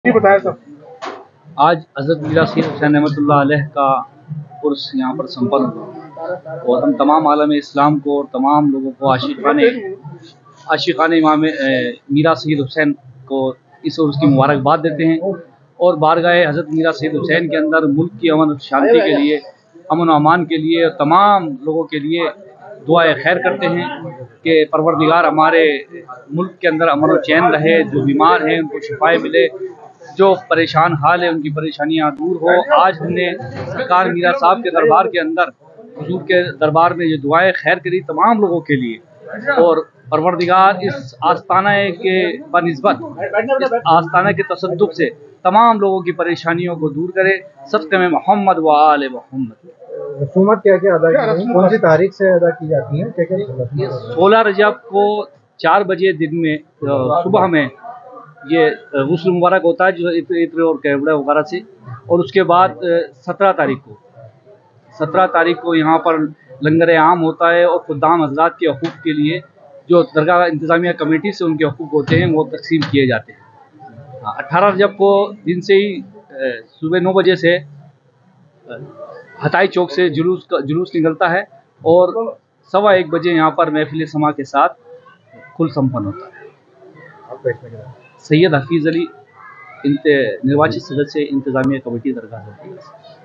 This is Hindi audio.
जी बताया सब। आज हज़रत मीरा सैयद हुसैन रहमतुल्लाह अलैह का उर्स यहाँ पर संपन्न हुआ और हम तमाम आलम इस्लाम को और तमाम लोगों को आशिक़ाने इमाम मीरा सैयद हुसैन को इस उर्स की मुबारकबाद देते हैं और बारगाह हज़रत मीरा सैयद हुसैन के अंदर मुल्क की अमन शांति के लिए, अमन व अमान के लिए, तमाम लोगों के लिए दुआए खैर करते हैं कि परवरदिगार हमारे मुल्क के अंदर अमन व चैन रहे, जो बीमार हैं उनको शिफाएँ मिले, जो परेशान हाल है उनकी परेशानियां दूर हो। आज हमने सरकार मीरा साहब के दरबार के अंदर, हुजूर के दरबार में ये दुआएं खैर करी तमाम लोगों के लिए और परवरदिगार इस आस्ताना के बनिस्बत, इस आस्ताना के तसद्दुक से तमाम लोगों की परेशानियों को दूर करे। सदक़े में मोहम्मद व आले मोहम्मद। रसूमात क्या क्या अदा की जाती है, कौन सी तारीख से अदा की जाती है, क्या क्या? 16 रजब को 4 बजे दिन में सुबह में ये गुस्ल मुबारक होता है, जो इत्र और कैवड़ा वगैरह से, और उसके बाद 17 तारीख को यहाँ पर लंगर आम होता है और खुदाम हजरात के हकूक़ के लिए जो दरगाह इंतज़ामिया कमेटी से उनके हकूक़ होते हैं वो तकसीम किए जाते हैं। 18 रजब को दिन से ही सुबह 9 बजे से हताई चौक से जुलूस निकलता है और 1:15 बजे यहाँ पर महफिल समा के साथ कुल संपन्न होता है। सैयद हफीज़ अली निर्वाचित सदस्य इंतज़ामिया कमेटी दरगाह।